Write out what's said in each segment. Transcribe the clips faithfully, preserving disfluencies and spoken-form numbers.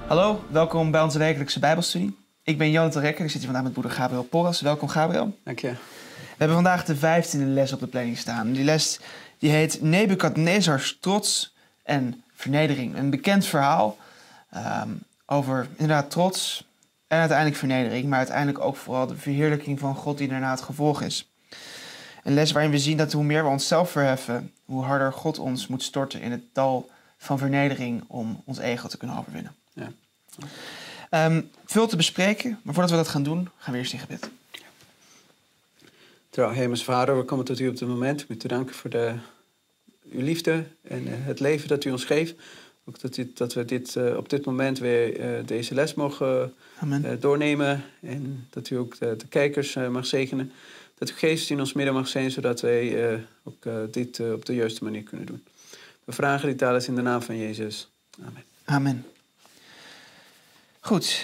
Hallo, welkom bij onze wekelijkse Bijbelstudie. Ik ben Jonathan Rekker, ik zit hier vandaag met broeder Gabriel Porras. Welkom Gabriel. Dank je. We hebben vandaag de vijftiende les op de planning staan. Die les die heet Nebukadnezars trots en vernedering. Een bekend verhaal um, over inderdaad trots en uiteindelijk vernedering, maar uiteindelijk ook vooral de verheerlijking van God die daarna het gevolg is. Een les waarin we zien dat hoe meer we onszelf verheffen, hoe harder God ons moet storten in het dal van vernedering om ons ego te kunnen overwinnen. Ja. Um, veel te bespreken, maar voordat we dat gaan doen, gaan we eerst in gebed. Trouw, hemelse Vader, we komen tot u op dit moment om u te danken voor de, uw liefde en uh, het leven dat u ons geeft. Ook dat, u, dat we dit, uh, op dit moment weer uh, deze les mogen uh, doornemen. En dat u ook de, de kijkers uh, mag zegenen. Dat uw geest in ons midden mag zijn, zodat wij uh, ook uh, dit uh, op de juiste manier kunnen doen. We vragen dit alles in de naam van Jezus. Amen. Amen. Goed.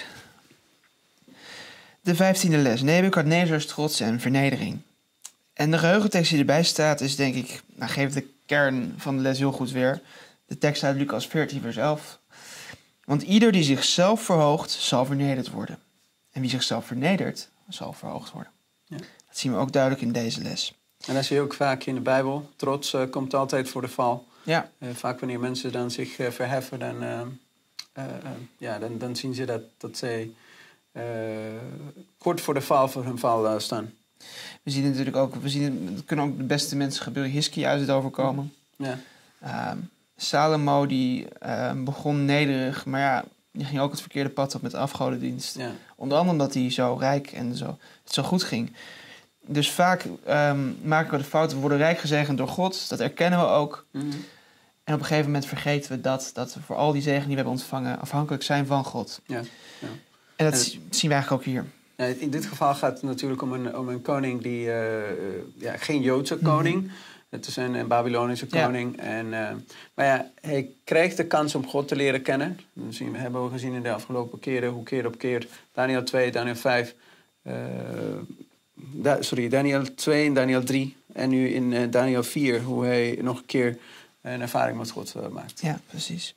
De vijftiende les. Nebukadnezars trots en vernedering. En de geheugentekst die erbij staat is denk ik, nou geeft de kern van de les heel goed weer. De tekst uit Lucas veertien vers elf. Want ieder die zichzelf verhoogt, zal vernederd worden. En wie zichzelf vernedert, zal verhoogd worden. Ja. Dat zien we ook duidelijk in deze les. En dat zie je ook vaak in de Bijbel. Trots uh, komt altijd voor de val. Ja. Uh, vaak wanneer mensen dan zich uh, verheffen, dan, uh, uh, uh, ja, dan, dan zien ze dat, dat zij uh, kort voor de val voor hun val uh, staan. We zien natuurlijk ook, we zien, het kunnen ook de beste mensen gebeuren. Hiskia is het overkomen. Ja. Uh, Salomo die uh, begon nederig, maar ja, die ging ook het verkeerde pad op met afgodendienst. Ja. Onder andere omdat hij zo rijk en zo, het zo goed ging. Dus vaak um, maken we de fout, we worden rijk gezegend door God. Dat erkennen we ook. Mm-hmm. En op een gegeven moment vergeten we dat, dat we voor al die zegen die we hebben ontvangen afhankelijk zijn van God. Ja. Ja. En dat en het, zien we eigenlijk ook hier. Ja, in dit geval gaat het natuurlijk om een, om een koning die, uh, ja, geen Joodse koning. Mm-hmm. Het is een, een Babylonische koning. Ja. En, uh, maar ja, hij krijgt de kans om God te leren kennen. Dat zien we, hebben we gezien in de afgelopen keren, hoe keer op keer. Daniel twee, Daniel vijf... Uh, Da, sorry, Daniel twee en Daniel drie. En nu in uh, Daniel vier, hoe hij nog een keer een ervaring met God uh, maakt. Ja, precies.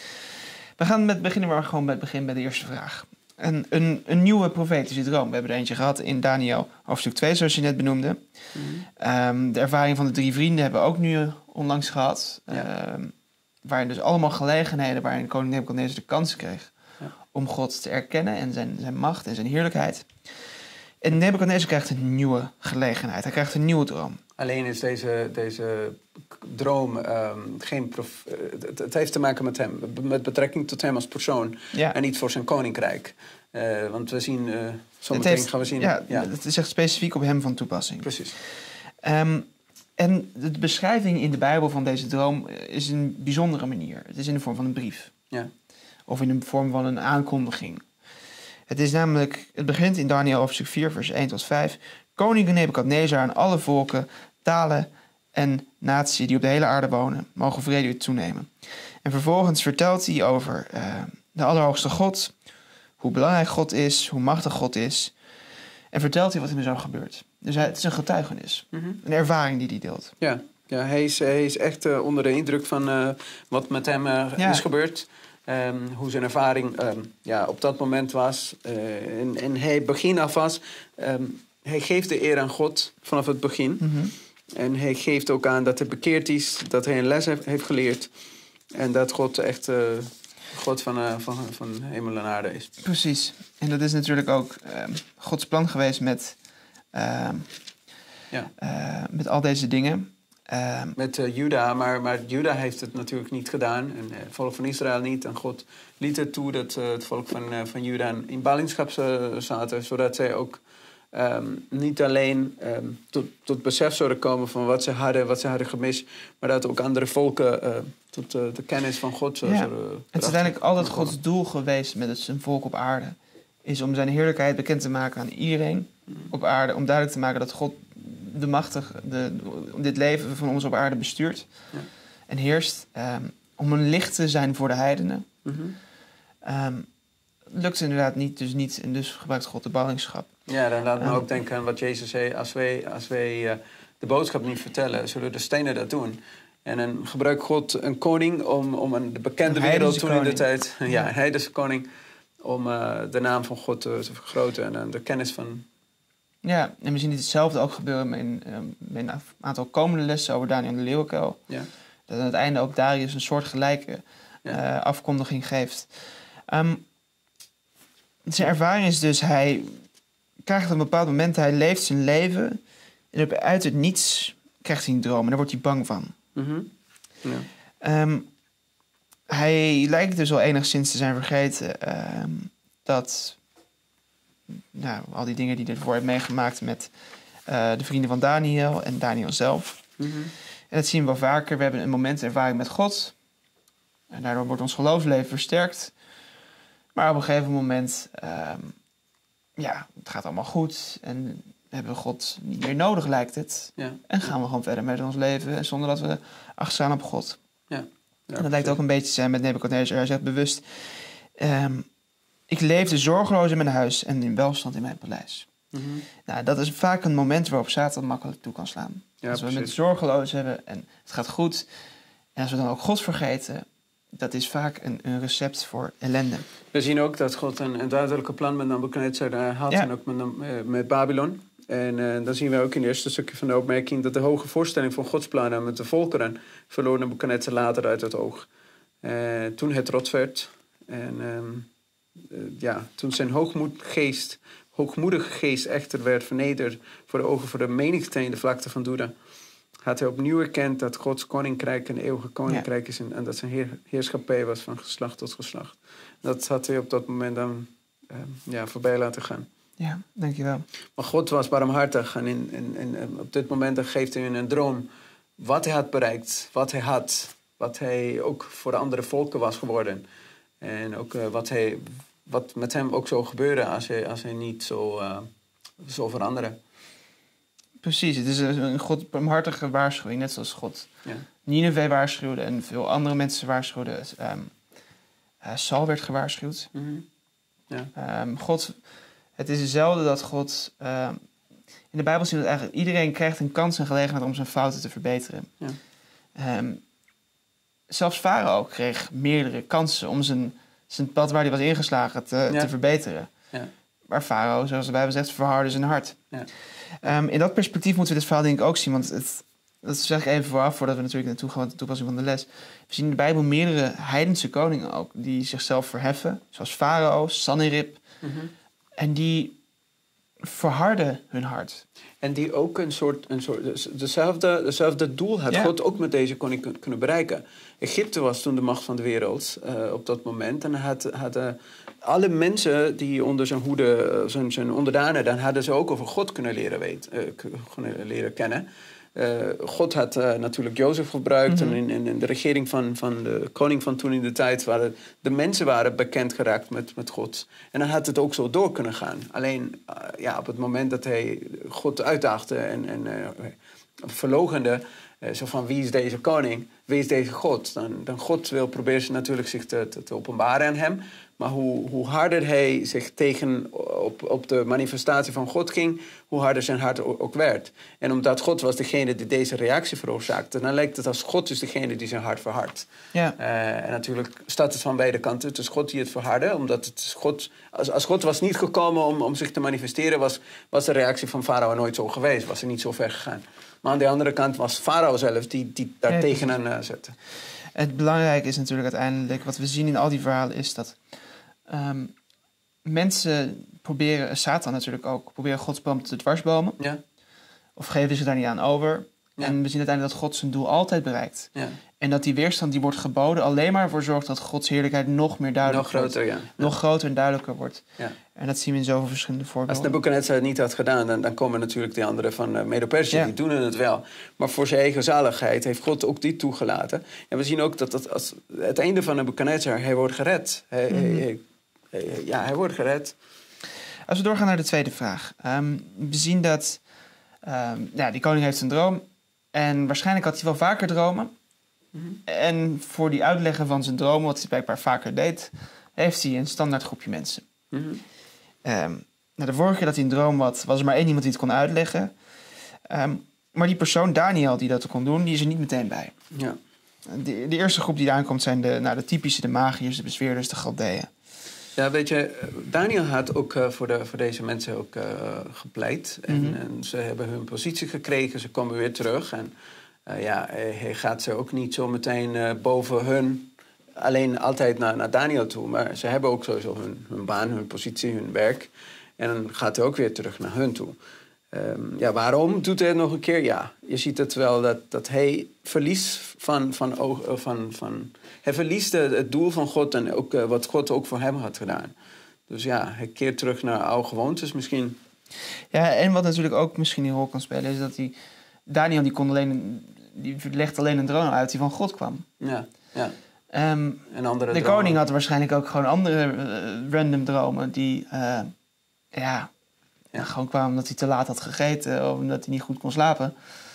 We gaan met beginnen maar gewoon met begin bij de eerste vraag. Een, een, een nieuwe profetische droom. We hebben er eentje gehad in Daniel hoofdstuk twee, zoals je net benoemde. Mm-hmm. Um, de ervaring van de drie vrienden hebben we ook nu onlangs gehad. Ja. Um, waarin dus allemaal gelegenheden waarin koning Nebukadnezar de kans kreeg ja. om God te erkennen en zijn, zijn macht en zijn heerlijkheid. En Nebukadnezar krijgt een nieuwe gelegenheid. Hij krijgt een nieuwe droom. Alleen is deze, deze droom um, geen... Prof, uh, het, het heeft te maken met hem. Met betrekking tot hem als persoon. Ja. En niet voor zijn koninkrijk. Uh, want we zien... Uh, zometeen heeft, gaan we zien... Ja, ja, het is echt specifiek op hem van toepassing. Precies. Um, en de beschrijving in de Bijbel van deze droom is een bijzondere manier. Het is in de vorm van een brief. Ja. Of in de vorm van een aankondiging. Het is namelijk, het begint in Daniel hoofdstuk vier, vers één tot vijf. Koning Nebukadnezar aan alle volken, talen en naties die op de hele aarde wonen, mogen vrede u toenemen. En vervolgens vertelt hij over uh, de Allerhoogste God, hoe belangrijk God is, hoe machtig God is. En vertelt hij wat er met zo gebeurt. Dus hij, het is een getuigenis, mm-hmm. een ervaring die hij deelt. Ja, ja hij, is, hij is echt uh, onder de indruk van uh, wat met hem uh, ja. is gebeurd. Um, hoe zijn ervaring um, ja, op dat moment was. Uh, en, en hij begin af was. Um, hij geeft de eer aan God vanaf het begin. Mm-hmm. En hij geeft ook aan dat hij bekeerd is. Dat hij een les heeft, heeft geleerd. En dat God echt uh, God van, uh, van, van hemel en aarde is. Precies. En dat is natuurlijk ook uh, Gods plan geweest met, uh, ja. uh, met al deze dingen. Uh, met uh, Juda, maar, maar Juda heeft het natuurlijk niet gedaan. En uh, het volk van Israël niet. En God liet het toe dat uh, het volk van, uh, van Juda in ballingschap uh, zaten. Zodat zij ook um, niet alleen um, tot, tot besef zouden komen van wat ze hadden, wat ze hadden gemist. Maar dat ook andere volken uh, tot uh, de kennis van God uh, ja. zouden... Het is uiteindelijk altijd Gods doel geweest met het zijn volk op aarde. Is om zijn heerlijkheid bekend te maken aan iedereen mm. op aarde. Om duidelijk te maken dat God... de machtig, de, dit leven van ons op aarde bestuurt ja. en heerst, um, om een licht te zijn voor de heidenen. Mm-hmm. Um, lukt inderdaad niet, dus niet, en dus gebruikt God de ballingschap. Ja, dan laat me um, ook denken aan wat Jezus zei, als wij, als wij uh, de boodschap niet vertellen, zullen de stenen dat doen. En dan gebruikt God een koning om, om een, de bekende een wereld toen koning. in de tijd... Ja, ja. een heidense koning. Om uh, de naam van God te, te vergroten en uh, de kennis van... Ja, en we zien hetzelfde ook gebeuren in, uh, in een aantal komende lessen over Daniel de Leeuwenkuil. Ja. Dat aan het einde ook Darius een soortgelijke ja. uh, afkondiging geeft. Um, zijn ervaring is dus, hij krijgt op een bepaald moment, hij leeft zijn leven en uit het niets krijgt hij een droom en daar wordt hij bang van. Mm-hmm. Ja. Um, hij lijkt dus al enigszins te zijn vergeten uh, dat nou, al die dingen die hij ervoor heeft meegemaakt met uh, de vrienden van Daniel en Daniel zelf. Mm-hmm. En dat zien we wel vaker. We hebben een moment ervaring met God en daardoor wordt ons geloofsleven versterkt. Maar op een gegeven moment, uh, ja, het gaat allemaal goed en hebben we God niet meer nodig, lijkt het. Ja. En gaan we gewoon verder met ons leven zonder dat we achtstaan op God. Ja. Ja, en dat precies. Lijkt ook een beetje te zijn met Nebukadnezar. Hij zegt bewust, um, ik leefde zorgeloos in mijn huis en in welstand in mijn paleis. Mm-hmm. Nou, dat is vaak een moment waarop Satan makkelijk toe kan slaan. Ja, als we precies. het zorgeloos hebben en het gaat goed, en als we dan ook God vergeten, dat is vaak een, een recept voor ellende. We zien ook dat God een, een duidelijke plan met Nebukadnezar had ja. en ook met, met Babylon. En uh, dan zien we ook in het eerste stukje van de opmerking dat de hoge voorstelling van Gods plannen met de volkeren verloor Nebukadnezar later uit het oog. Uh, toen het rot werd en um, uh, ja, toen zijn hoogmoedgeest, hoogmoedige geest echter werd vernederd voor de ogen van de menigte in de vlakte van Juda, had hij opnieuw erkend dat Gods koninkrijk een eeuwige koninkrijk is en, en dat zijn heer, heerschappij was van geslacht tot geslacht. Dat had hij op dat moment dan uh, ja, voorbij laten gaan. Ja, dankjewel. Maar God was barmhartig en in, in, in, op dit moment geeft hij een droom wat hij had bereikt, wat hij had, wat hij ook voor de andere volken was geworden. En ook uh, wat, hij, wat met hem ook zou gebeuren als hij, als hij niet zo, uh, zou veranderen. Precies, het is een God barmhartige waarschuwing, net zoals God ja. Nineve waarschuwde en veel andere mensen waarschuwden. Um, uh, Saul werd gewaarschuwd. Mm-hmm. Ja. Um, God... Het is hetzelfde dat God... Uh, in de Bijbel zien we dat eigenlijk iedereen krijgt een kans en gelegenheid om zijn fouten te verbeteren. Ja. Um, zelfs Farao kreeg meerdere kansen om zijn, zijn pad waar hij was ingeslagen te, ja. te verbeteren. Ja. Maar Farao, zoals de Bijbel zegt, verhardde zijn hart. Ja. Um, in dat perspectief moeten we dit verhaal denk ik ook zien. Want het, dat zeg ik even vooraf, voordat we natuurlijk naartoe gaan met de toepassing van de les. We zien in de Bijbel meerdere heidense koningen ook, die zichzelf verheffen. Zoals Farao, Sanherib. Mm-hmm. En die verharden hun hart. En die ook een soort, een soort dezelfde, dezelfde doel had ja. God ook met deze koning kunnen bereiken. Egypte was toen de macht van de wereld uh, op dat moment. En had, hadden alle mensen die onder zijn hoede, zijn, zijn onderdanen, dan hadden ze ook over God kunnen leren, weten, uh, kunnen leren kennen. Uh, God had uh, natuurlijk Jozef gebruikt. Mm-hmm. En in, in de regering van, van de koning van toen in de tijd waren de mensen waren bekend geraakt met, met God. En dan had het ook zo door kunnen gaan. Alleen uh, ja, op het moment dat hij God uitdaagde en, en uh, verloochende, uh, zo van wie is deze koning, wie is deze God? Dan, dan God wil proberen ze natuurlijk zich te, te, te openbaren aan hem. Maar hoe, hoe harder hij zich tegen op, op de manifestatie van God ging, hoe harder zijn hart ook werd. En omdat God was degene die deze reactie veroorzaakte, dan lijkt het als God is degene die zijn hart verhardt. Ja. Uh, en natuurlijk staat het van beide kanten. Het is God die het verhardde, omdat het is God, als, als God was niet gekomen om, om zich te manifesteren, was, was de reactie van Farao nooit zo geweest. Was er niet zo ver gegaan. Maar aan de andere kant was Farao zelf die, die daar ja, tegenaan uh, zette. Het belangrijke is natuurlijk uiteindelijk, wat we zien in al die verhalen, is dat Um, mensen proberen, Satan natuurlijk ook, proberen Gods plan te dwarsbomen. Ja. Of geven zich daar niet aan over. Ja. En we zien uiteindelijk dat God zijn doel altijd bereikt. Ja. En dat die weerstand die wordt geboden alleen maar ervoor zorgt dat Gods heerlijkheid nog meer duidelijk nog groter, wordt. Ja. Nog ja. groter en duidelijker wordt. Ja. En dat zien we in zoveel verschillende voorbeelden. Als Nebukadnezar het niet had gedaan, dan, dan komen natuurlijk de anderen van uh, Medo-Perzië, ja. die doen het wel. Maar voor zijn eigen zaligheid heeft God ook dit toegelaten. En we zien ook dat, dat als het einde van Nebukadnezar, hij wordt gered. Hij, mm-hmm. hij, hij, ja, hij wordt gered. Als we doorgaan naar de tweede vraag. Um, we zien dat um, ja, die koning heeft een droom. En waarschijnlijk had hij wel vaker dromen. Mm-hmm. En voor die uitleggen van zijn dromen, wat hij blijkbaar vaker deed, heeft hij een standaard groepje mensen. Mm-hmm. Um, nou, de vorige keer dat hij een droom had, was er maar één iemand die het kon uitleggen. Um, maar die persoon, Daniel, die dat kon doen, die is er niet meteen bij. Ja. De, de eerste groep die daar aankomt zijn de, nou, de typische, de magiërs, de bezweerders, de Galdeeën. Ja, weet je, Daniel had ook uh, voor, de, voor deze mensen ook uh, gepleit. En, mm-hmm. en ze hebben hun positie gekregen, ze komen weer terug. En uh, ja, hij gaat ze ook niet zo meteen uh, boven hun, alleen altijd naar, naar Daniel toe. Maar ze hebben ook sowieso hun, hun baan, hun positie, hun werk. En dan gaat hij ook weer terug naar hun toe. Um, ja, waarom doet hij het nog een keer? Ja, je ziet het wel dat, dat hij verliest van, van, van, van, van... Hij verliest het doel van God en ook uh, wat God ook voor hem had gedaan. Dus ja, hij keert terug naar oude gewoontes misschien. Ja, en wat natuurlijk ook misschien een rol kan spelen... is dat die Daniel die kon alleen, die legt alleen een droom uit die van God kwam. Ja, ja. Um, en andere de dromen. koning had waarschijnlijk ook gewoon andere uh, random dromen... die, uh, ja... Ja, gewoon kwamen omdat hij te laat had gegeten of omdat hij niet goed kon slapen.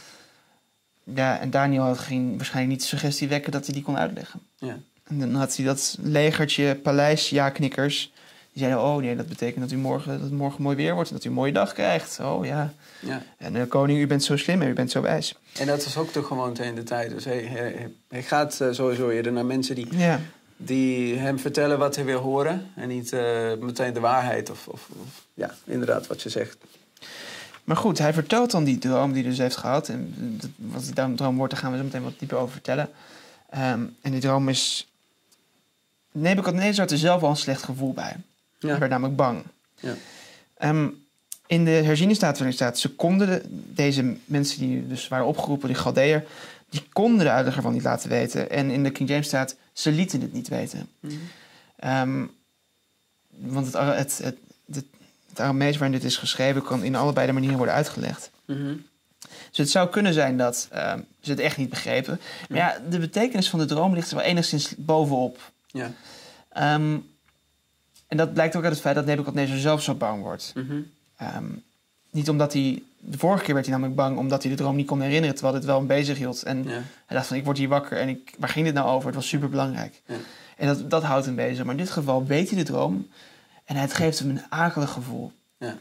Ja, en Daniel had geen, waarschijnlijk niet de suggestie wekken dat hij die kon uitleggen. Ja. En dan had hij dat legertje paleisja-knikkers. Die zeiden, oh nee, dat betekent dat, u morgen, dat het morgen mooi weer wordt en dat u een mooie dag krijgt. Oh ja. Ja. En de uh, koning, u bent zo slim en u bent zo wijs. En dat was ook de gewoonte in de tijd. Dus hij, hij, hij gaat uh, sowieso eerder naar mensen die... Ja. die hem vertellen wat hij wil horen en niet uh, meteen de waarheid of, of, of ja, inderdaad wat je zegt. Maar goed, hij vertelt dan die droom die hij dus heeft gehad. En wat die droom wordt, daar gaan we zo meteen wat dieper over vertellen. Um, en die droom is... Nebukadnezar had er zelf al een slecht gevoel bij. Ja. Hij werd namelijk bang. Ja. Um, in de herziene staat waarin staat... ze konden de, deze mensen die dus waren opgeroepen, die Galdeër... die konden de uitleg ervan niet laten weten. En in de King James staat... ze lieten het niet weten. Mm-hmm. Um, want het, het, het, het, het Aramees waarin dit is geschreven... kan in allebei de manieren worden uitgelegd. Mm-hmm. Dus het zou kunnen zijn dat um, ze het echt niet begrepen. Maar ja, de betekenis van de droom ligt er wel enigszins bovenop. Ja. Um, en dat blijkt ook uit het feit dat Nebukadnezar zelf zo bang wordt. Mm-hmm. Um, niet omdat hij... De vorige keer werd hij namelijk bang omdat hij de droom niet kon herinneren... terwijl het wel hem bezig hield. En ja. hij dacht van, ik word hier wakker en ik, waar ging dit nou over? Het was superbelangrijk. Ja. En dat, dat houdt hem bezig. Maar in dit geval weet hij de droom... en het geeft hem een akelig gevoel. Ja.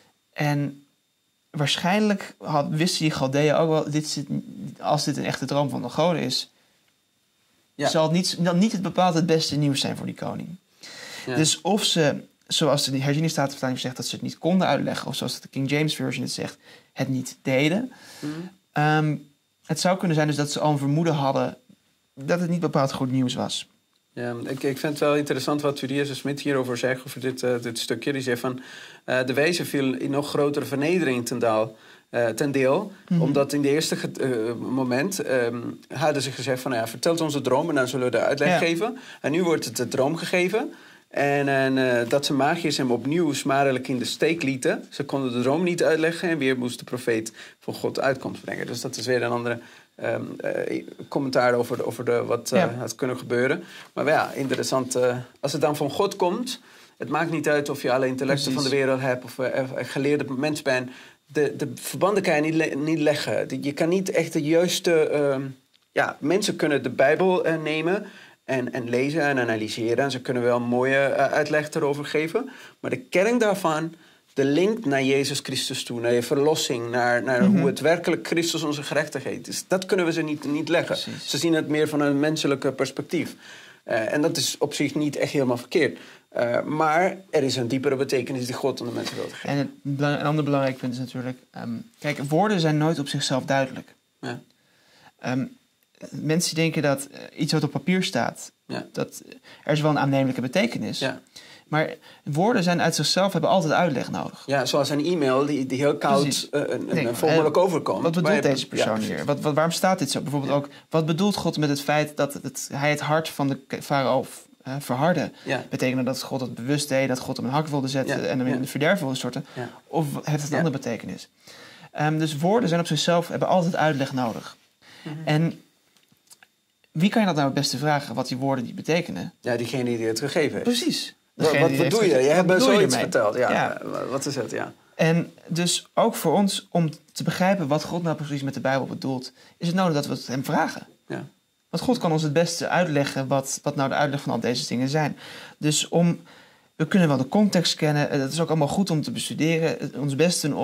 En waarschijnlijk had, wisten die Galdeeën ook wel... Dit zit, als dit een echte droom van de goden is... Ja. zal het niet, dan niet het bepaald het beste nieuws zijn voor die koning. Ja. Dus of ze... zoals de herziene statenvertaling zegt dat ze het niet konden uitleggen... of zoals de King James Version het zegt, het niet deden. Mm-hmm. Um, het zou kunnen zijn dus dat ze al een vermoeden hadden... dat het niet bepaald goed nieuws was. Ja, ik, ik vind het wel interessant wat Julius Smit hierover zegt... over dit, uh, dit stukje. Die zegt van... Uh, de wezen viel in nog grotere vernedering ten, daal, uh, ten deel... Mm-hmm. omdat in de eerste uh, moment um, hadden ze gezegd van... ja, vertelt ons de droom en dan zullen we de uitleg ja. geven. En nu wordt het de droom gegeven... En, en uh, dat ze magiërs hem opnieuw smarelijk in de steek lieten. Ze konden de droom niet uitleggen en weer moest de profeet van God uitkomst brengen. Dus dat is weer een andere um, uh, commentaar over, de, over de, wat uh, ja. had kunnen gebeuren. Maar ja, interessant. Uh, als het dan van God komt, het maakt niet uit of je alle intellecten van de wereld hebt of uh, een geleerde mens bent. De, de verbanden kan je niet, le- niet leggen. Je kan niet echt de juiste... Uh, ja, mensen kunnen de Bijbel uh, nemen... En, en lezen en analyseren. En ze kunnen wel een mooie uh, uitleg erover geven. Maar de kern daarvan, de link naar Jezus Christus toe... naar je verlossing, naar, naar mm-hmm. hoe het werkelijk Christus onze gerechtigheid is... dat kunnen we ze niet, niet leggen. Precies. Ze zien het meer van een menselijke perspectief. Uh, en dat is op zich niet echt helemaal verkeerd. Uh, maar er is een diepere betekenis die God aan de mensen wil geven. En het, een ander belangrijk punt is natuurlijk... Um, kijk, woorden zijn nooit op zichzelf duidelijk. Ja. Um, Mensen denken dat uh, iets wat op papier staat... Ja. dat er is wel een aannemelijke betekenis. Ja. Maar woorden zijn uit zichzelf hebben altijd uitleg nodig. Ja, zoals een e-mail die, die heel koud uh, een, nee, een vormelijk uh, overkomt. Wat bedoelt deze persoon ja, hier? Wat, wat, waarom staat dit zo? Bijvoorbeeld ja. ook, wat bedoelt God met het feit dat het, hij het hart van de farao uh, verhardde? Ja. Betekent dat God het bewust deed, dat God hem een hak wilde zetten... Ja. en hem in ja. de verderf wilde storten? Ja. Of heeft het een ja. andere betekenis? Um, dus woorden zijn op zichzelf, hebben altijd uitleg nodig. Mm-hmm. En... wie kan je dat nou het beste vragen, wat die woorden die betekenen? Ja, diegene die het gegeven heeft. Precies. Wat, wat bedoel je? Je hebt me zoiets verteld. Ja, ja. Wat is het? Ja. En dus ook voor ons, om te begrijpen wat God nou precies met de Bijbel bedoelt... is het nodig dat we het hem vragen. Ja. Want God kan ons het beste uitleggen wat, wat nou de uitleg van al deze dingen zijn. Dus om... we kunnen wel de context kennen. Het is ook allemaal goed om te bestuderen. Ons best doen om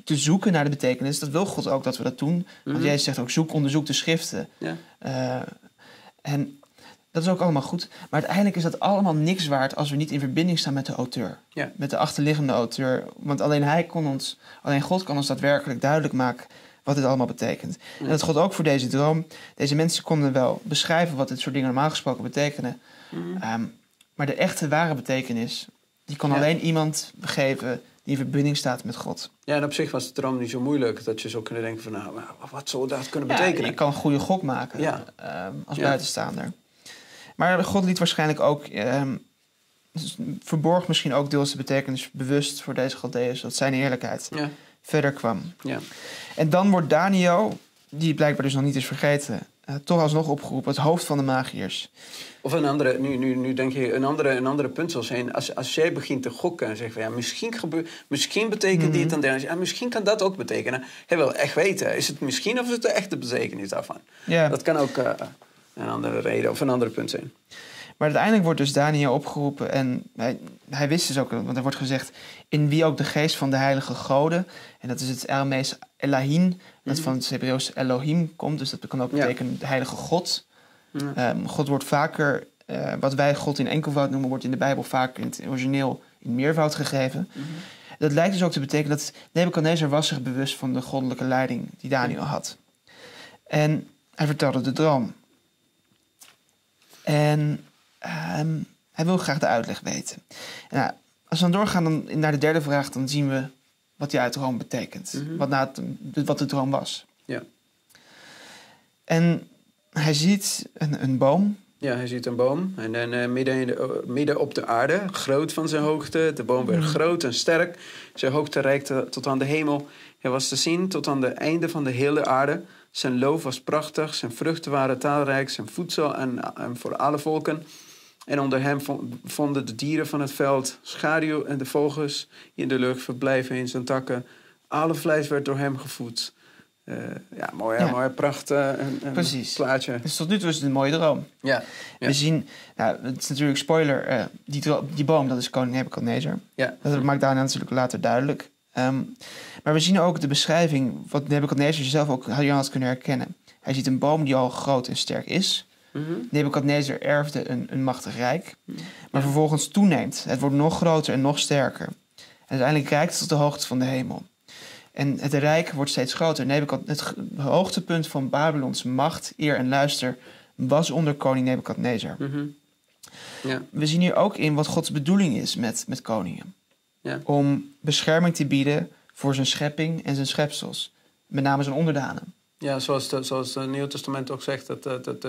te zoeken naar de betekenis. Dat wil God ook dat we dat doen. Want Mm-hmm. Jezus zegt ook, zoek, onderzoek de schriften. Ja. Uh, en dat is ook allemaal goed. Maar uiteindelijk is dat allemaal niks waard als we niet in verbinding staan met de auteur. Ja. Met de achterliggende auteur. Want alleen hij kon ons, alleen God kan ons daadwerkelijk duidelijk maken wat dit allemaal betekent. Ja. En dat geldt ook voor deze droom. Deze mensen konden wel beschrijven wat dit soort dingen normaal gesproken betekenen. Mm-hmm. Um, maar de echte, ware betekenis, die kon ja. alleen iemand geven die in verbinding staat met God. Ja, en op zich was de droom niet zo moeilijk. Dat je zou kunnen denken van, nou, wat zou dat kunnen ja, betekenen? Je kan een goede gok maken ja. um, als ja. buitenstaander. Maar God liet waarschijnlijk ook, um, verborg misschien ook deels de betekenis bewust voor deze Chaldeeërs, dat zijn eerlijkheid ja. verder kwam. Ja. En dan wordt Daniel, die blijkbaar dus nog niet is vergeten, uh, toch alsnog opgeroepen, het hoofd van de magiërs. Of een andere, nu, nu, nu denk je, een andere, een andere punt zal zijn, als, als jij begint te gokken en zegt van ja, misschien, gebeur, misschien betekent mm-hmm. dit en dat, ja, misschien kan dat ook betekenen. Hij wil echt weten, is het misschien of is het de echte betekenis daarvan? Ja. Dat kan ook uh, een andere reden of een ander punt zijn. Maar uiteindelijk wordt dus Daniel opgeroepen en hij, hij wist dus ook, want er wordt gezegd, in wie ook de geest van de heilige goden, en dat is het Aramees Elohim, dat mm-hmm. van het Hebreeuws Elohim komt, dus dat kan ook betekenen ja. de heilige God. Ja. Um, God wordt vaker, uh, wat wij God in enkelvoud noemen, wordt in de Bijbel vaak in het origineel in meervoud gegeven. Mm-hmm. Dat lijkt dus ook te betekenen dat Nebukadnezar was zich bewust van de goddelijke leiding die Daniel had. En hij vertelde de droom. En um, hij wil graag de uitleg weten. En, nou, als we dan doorgaan dan naar de derde vraag, dan zien we wat die uit de droom betekent. Mm-hmm. Wat, na het, wat de droom was. Ja. En hij ziet een, een boom. Ja, hij ziet een boom. En dan uh, midden, in de, uh, midden op de aarde, groot van zijn hoogte. De boom werd mm. groot en sterk. Zijn hoogte reikte tot aan de hemel. Hij was te zien tot aan het einde van de hele aarde. Zijn loof was prachtig. Zijn vruchten waren talrijk. Zijn voedsel en, en voor alle volken. En onder hem vonden de dieren van het veld schaduw en de vogels in de lucht verblijven in zijn takken. Alle vlees werd door hem gevoed. Uh, ja, mooi, ja. mooi prachtig uh, plaatje. Dus tot nu toe is het een mooie droom. Ja. ja. We zien, nou, het is natuurlijk spoiler, uh, die, dro- die boom, dat is koning Nebukadnezar. Ja. Dat maakt daarna natuurlijk later duidelijk. Um, maar we zien ook de beschrijving, wat Nebukadnezar zelf ook had kunnen herkennen. Hij ziet een boom die al groot en sterk is. Mm-hmm. Nebukadnezar erfde een, een machtig rijk, maar ja. vervolgens toeneemt. Het wordt nog groter en nog sterker. En uiteindelijk reikt het tot de hoogte van de hemel. En het rijk wordt steeds groter. Nebukad, het hoogtepunt van Babylons macht, eer en luister was onder koning Nebukadnezar. Mm-hmm. Ja. We zien hier ook in wat Gods bedoeling is met, met koningen. Ja. Om bescherming te bieden voor zijn schepping en zijn schepsels. Met name zijn onderdanen. Ja, zoals, de, zoals het Nieuw Testament ook zegt. Dat, dat, dat, uh,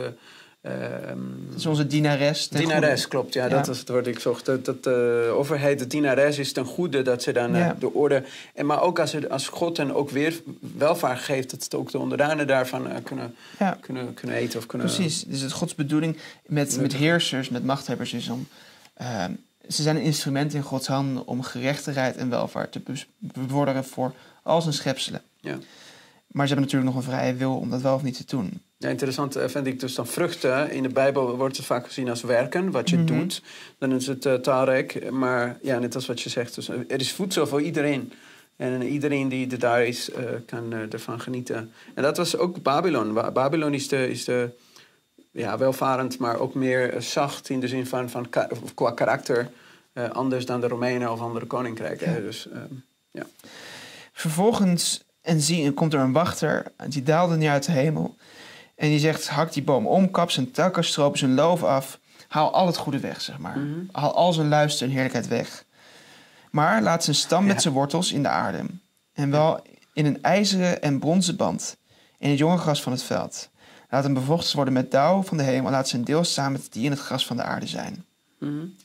um, dat is onze dienares. Dienares, goede. klopt. Ja, ja, dat is het woord ik zocht. Dat, dat de overheid de dienares is ten goede. Dat ze dan ja. uh, de orde... En, maar ook als, er, als God hen ook weer welvaart geeft... dat het ook de onderdanen daarvan uh, kunnen, ja. kunnen, kunnen eten of kunnen... Precies. Dus het Gods bedoeling met, met heersers, met machthebbers is om... Uh, ze zijn een instrument in Gods handen om gerechtigheid en welvaart te bevorderen voor al zijn schepselen. Ja. Maar ze hebben natuurlijk nog een vrije wil om dat wel of niet te doen. Ja, interessant vind ik dus dan vruchten. In de Bijbel wordt het vaak gezien als werken, wat je mm-hmm. doet. Dan is het uh, taalrijk. Maar ja, net als wat je zegt, dus, er is voedsel voor iedereen. En iedereen die er daar is, uh, kan uh, ervan genieten. En dat was ook Babylon. Babylon is de... Is de ja, welvarend, maar ook meer uh, zacht in de zin van, van ka- qua karakter. Uh, anders dan de Romeinen of andere koninkrijken. Ja. Dus, uh, ja. Vervolgens en zie, komt er een wachter, die daalde neer uit de hemel. En die zegt, hak die boom om, kap zijn takken, stroop zijn loof af. Haal al het goede weg, zeg maar. Mm-hmm. Haal al zijn luister en heerlijkheid weg. Maar laat zijn stam ja. met zijn wortels in de aarde. En wel in een ijzeren en bronzen band. In het jonge gras van het veld. Laat hem bevochtigd worden met dauw van de hemel. Laat zijn deel samen met die in het gras van de aarde zijn. Mm-hmm.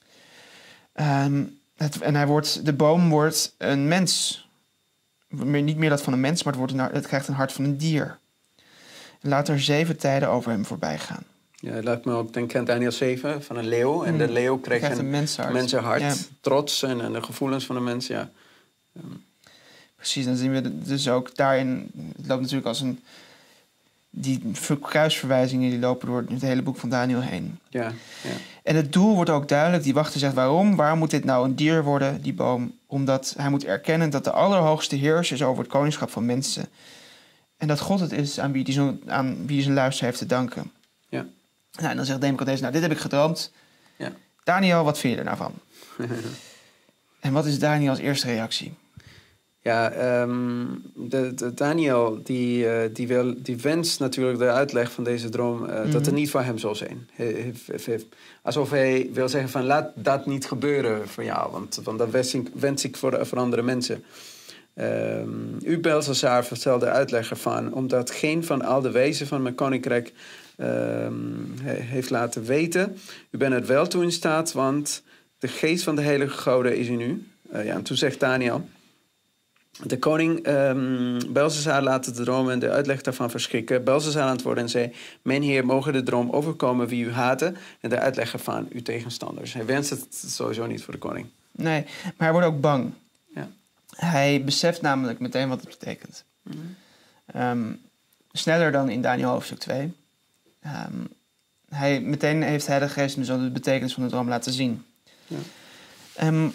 Um, het, en hij wordt, de boom wordt een mens. Niet meer dat van een mens, maar het, wordt een, het krijgt een hart van een dier. En laat er zeven tijden over hem voorbij gaan. Ja, het lijkt me ook, denk ik aan Daniel zeven, van een leeuw. En mm. de leeuw krijgt, krijgt een, een mensenhart. mensenhart ja. Trots en, en de gevoelens van de mens, ja. Um. Precies, dan zien we dus ook daarin... Het loopt natuurlijk als een... Die kruisverwijzingen die lopen door het hele boek van Daniel heen. Ja, ja. En het doel wordt ook duidelijk. Die wachter zegt waarom? Waarom moet dit nou een dier worden, die boom? Omdat hij moet erkennen dat de Allerhoogste heers is over het koningschap van mensen. En dat God het is aan wie die, zo, aan wie zijn luister heeft te danken. Ja. Nou, en dan zegt Nebuchadnezzar, nou, dit heb ik gedroomd. Ja. Daniel, wat vind je er nou van? En wat is Daniels eerste reactie? Ja, um, de, de Daniel die, uh, die, wil, die wenst natuurlijk de uitleg van deze droom... Uh, mm-hmm. dat het niet voor hem zal zijn. He, he, he, he, alsof hij wil zeggen van laat dat niet gebeuren voor jou. Want, want dat wens ik, wens ik voor, voor andere mensen. Um, u, Belshazzar, vertelde de uitleg ervan... omdat geen van al de wijzen van mijn koninkrijk um, he, heeft laten weten. U bent er wel toe in staat, want de geest van de heilige goden is in u. Uh, ja, en toen zegt Daniel... De koning um, Belshazzar laat de droom en de uitleg daarvan verschrikken. Belshazzar antwoordde en zei... Mijn heer, mogen de droom overkomen wie u haten... en de uitleg ervan uw tegenstanders. Hij wenst het sowieso niet voor de koning. Nee, maar hij wordt ook bang. Ja. Hij beseft namelijk meteen wat het betekent. Mm-hmm. Um, sneller dan in Daniel hoofdstuk twee. Um, hij, meteen heeft hij de geest hem zo de betekenis van de droom laten zien. Ja. Um,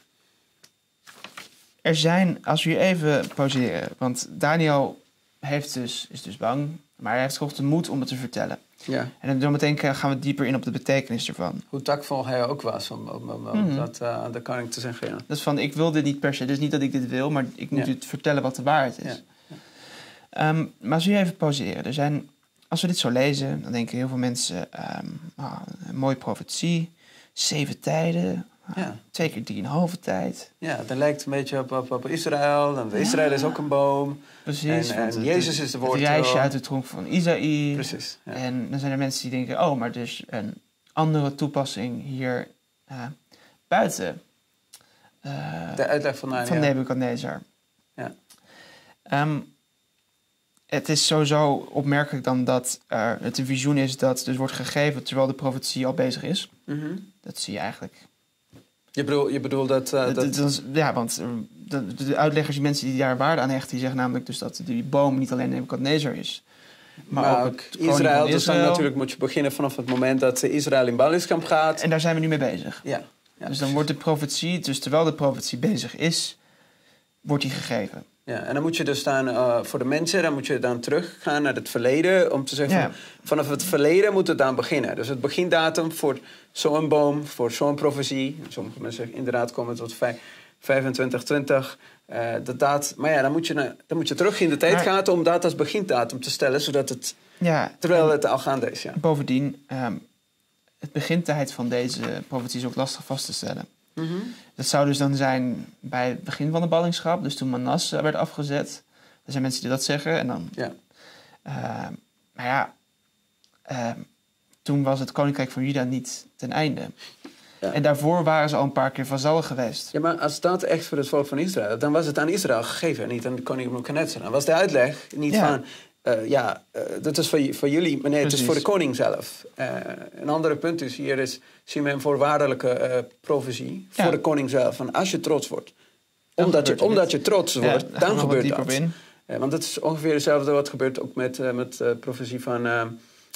Er zijn, als we hier even pauzeren... want Daniel heeft dus, is dus bang... maar hij heeft toch de moed om het te vertellen. Ja. En dan meteen gaan we dieper in op de betekenis ervan. Hoe takvol hij ook was om, om, om, om mm-hmm. dat uh, aan de koning te zeggen. Ja. Dat is van, ik wil dit niet per se. Dus niet dat ik dit wil, maar ik moet ja. het vertellen wat de waarheid is. Ja. Ja. Um, maar als we hier even pauzeren... Er zijn, als we dit zo lezen, dan denken heel veel mensen... Um, oh, een mooie profetie, zeven tijden... Ja. Twee keer drieënhalve tijd. Ja, dat lijkt een beetje op, op, op Israël. En Israël ja. is ook een boom. Precies. En, en Jezus is de woord. Het reisje uit de tronk van Isaïe. Precies. Ja. En dan zijn er mensen die denken... oh, maar er is een andere toepassing hier uh, buiten. Uh, de uitleg van, uh, van ja. Nebuchadnezzar. Ja. Um, het is sowieso opmerkelijk dan dat uh, het een visioen is... dat dus wordt gegeven terwijl de profetie al bezig is. Mm-hmm. Dat zie je eigenlijk... Je bedoelt, je bedoelt dat... Uh, dat... dat, dat ja, want de, de uitleggers, die mensen die daar waarde aan hechten... die zeggen namelijk dus dat die boom niet alleen Nebuchadnezzar is... maar nou, ook het Israël. Dus dan natuurlijk moet je beginnen vanaf het moment dat Israël in ballingschap gaat. En daar zijn we nu mee bezig. Ja. ja dus dan wordt de profetie, dus terwijl de profetie bezig is... wordt die gegeven. Ja, en dan moet je dus dan uh, voor de mensen... dan moet je dan teruggaan naar het verleden... om te zeggen, ja. van, vanaf het verleden moet het dan beginnen. Dus het begindatum voor zo'n boom, voor zo'n profetie... sommige mensen zeggen inderdaad komen tot vijfentwintig twintig... Uh, dat daad, maar ja, dan moet, je naar, dan moet je terug in de tijd maar, gaan... om dat als begindatum te stellen... zodat het, ja, terwijl het al gaande is. Ja. Bovendien, um, het begintijd van deze profetie is ook lastig vast te stellen... Mm-hmm. Dat zou dus dan zijn bij het begin van de ballingschap, dus toen Manasse werd afgezet. Er zijn mensen die dat zeggen. En dan, ja. Uh, maar ja, uh, toen was het koninkrijk van Juda niet ten einde. Ja. En daarvoor waren ze al een paar keer vazallen geweest. Ja, maar als dat echt voor het volk van Israël, dan was het aan Israël gegeven, niet aan de koning Nebuchadnezzar. Dan was de uitleg niet ja. van, uh, ja, uh, dat is voor, voor jullie, maar nee, Precies. het is voor de koning zelf. Uh, een andere punt is, hier is, zien we een voorwaardelijke uh, profetie ja. voor de koning zelf. Van als je trots wordt, omdat je, omdat je trots wordt, ja, dan gebeurt dat. Uh, want het is ongeveer hetzelfde wat gebeurt ook met de uh, met, uh, profetie van... Uh,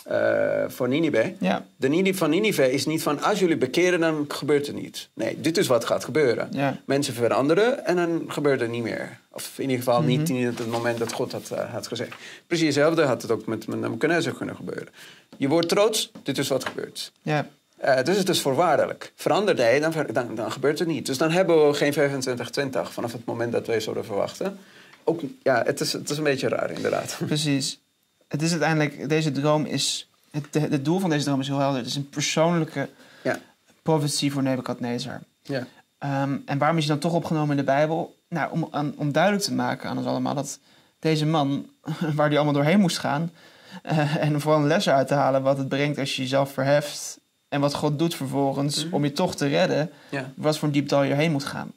Uh, voor Ninive. Ja. De Ninive van Ninive is niet van als jullie bekeren, dan gebeurt het niet. Nee, dit is wat gaat gebeuren. Ja. Mensen veranderen en dan gebeurt het niet meer. Of in ieder geval mm-hmm. niet in het moment dat God had, uh, had gezegd. Precies hetzelfde had het ook met Nebuchadnezzar kunnen gebeuren. Je wordt trots, dit is wat gebeurt. Ja. Uh, dus het is voorwaardelijk. Verander jij, dan, dan, dan gebeurt het niet. Dus dan hebben we geen vijfentwintig twintig vanaf het moment dat wij zouden verwachten. Ook, ja, het is, het is een beetje raar inderdaad. Precies. Het is uiteindelijk, deze droom is, het, het doel van deze droom is heel helder. Het is een persoonlijke ja. profetie voor Nebuchadnezzar. Ja. Um, en waarom is hij dan toch opgenomen in de Bijbel? Nou, om, aan, om duidelijk te maken aan ons allemaal dat deze man, waar hij allemaal doorheen moest gaan, uh, en vooral een les uit te halen wat het brengt als je jezelf verheft en wat God doet vervolgens mm-hmm. om je toch te redden, ja. wat voor een diep dal je heen moet gaan.